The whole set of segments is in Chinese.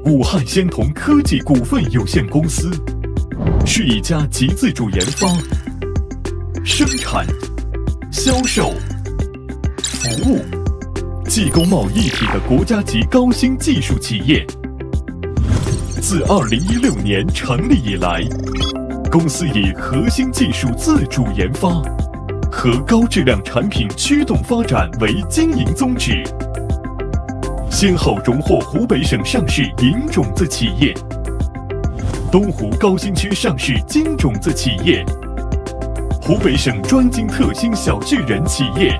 武汉仙童科技股份有限公司是一家集自主研发、生产、销售、服务、技工贸一体的国家级高新技术企业。自2016年成立以来，公司以核心技术自主研发和高质量产品驱动发展为经营宗旨，先后荣获湖北省上市银种子企业、东湖高新区上市金种子企业、湖北省专精特新小巨人企业、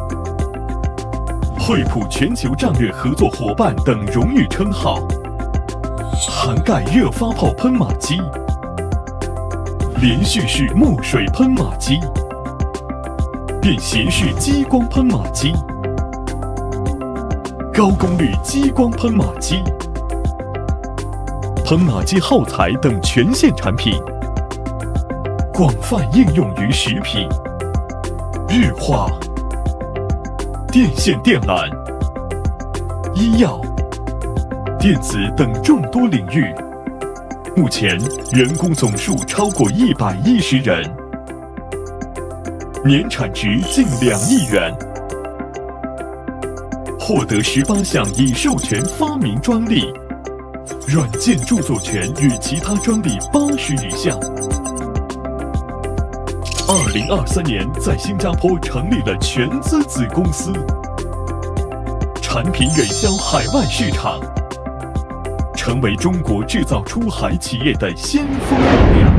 惠普全球战略合作伙伴等荣誉称号，涵盖热发泡喷马机、连续式墨水喷马机、便携式激光喷马机、高功率激光喷马机、喷马机耗材等全线产品，广泛应用于食品、日化、电线电缆、医药、电子等众多领域。目前员工总数超过110人，年产值近2亿元，获得18项已授权发明专利，软件著作权与其他专利80余项。2023年在新加坡成立了全资子公司，产品远销海外市场，成为中国制造出海企业的先锋力量。